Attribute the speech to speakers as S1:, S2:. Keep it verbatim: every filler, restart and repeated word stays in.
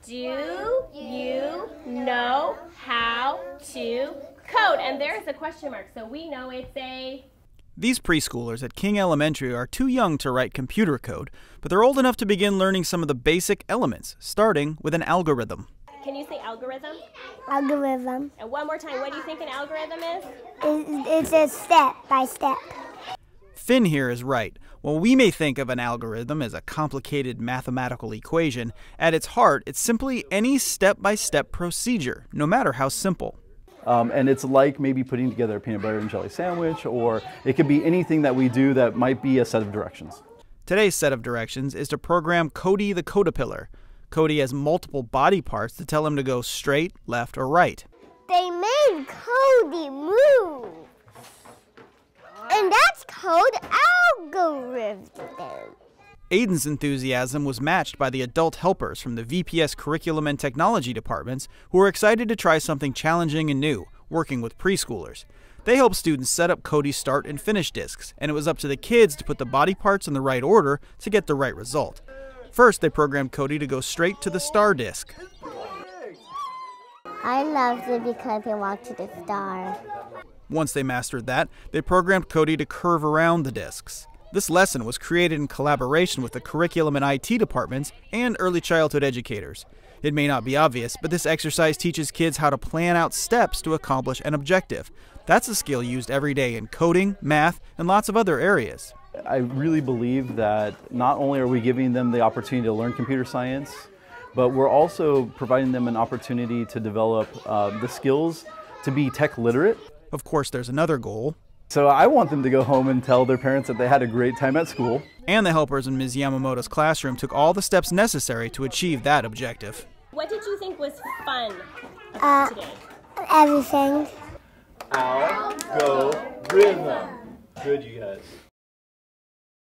S1: Do you know how to code? And there's a question mark, so we know it's a...
S2: These preschoolers at King Elementary are too young to write computer code, but they're old enough to begin learning some of the basic elements, starting with an algorithm.
S1: Can you say algorithm?
S3: Algorithm.
S1: And one more time, what do you think an algorithm is?
S3: It's a step by step.
S2: Finn here is right. While we may think of an algorithm as a complicated mathematical equation, at its heart, it's simply any step-by-step procedure, no matter how simple.
S4: Um, and it's like maybe putting together a peanut butter and jelly sandwich, or it could be anything that we do that might be a set of directions.
S2: Today's set of directions is to program Cody the Code-a-pillar. Cody has multiple body parts to tell him to go straight, left, or right.
S3: They made Cody move. And that's code algorithm.
S2: Aiden's enthusiasm was matched by the adult helpers from the V P S Curriculum and Technology departments who were excited to try something challenging and new, working with preschoolers. They helped students set up Cody's start and finish discs, and it was up to the kids to put the body parts in the right order to get the right result. First, they programmed Cody to go straight to the star disc.
S3: I loved it because he walked to the star.
S2: Once they mastered that, they programmed Cody to curve around the discs. This lesson was created in collaboration with the curriculum and I T departments and early childhood educators. It may not be obvious, but this exercise teaches kids how to plan out steps to accomplish an objective. That's a skill used every day in coding, math, and lots of other areas.
S4: I really believe that not only are we giving them the opportunity to learn computer science, but we're also providing them an opportunity to develop uh, the skills to be tech literate.
S2: Of course, there's another goal.
S4: So I want them to go home and tell their parents that they had a great time at school.
S2: And the helpers in Miz Yamamoto's classroom took all the steps necessary to achieve that objective.
S1: What did you think was fun
S3: Uh,
S1: today?
S3: everything.
S4: Algorithm. Good, you guys.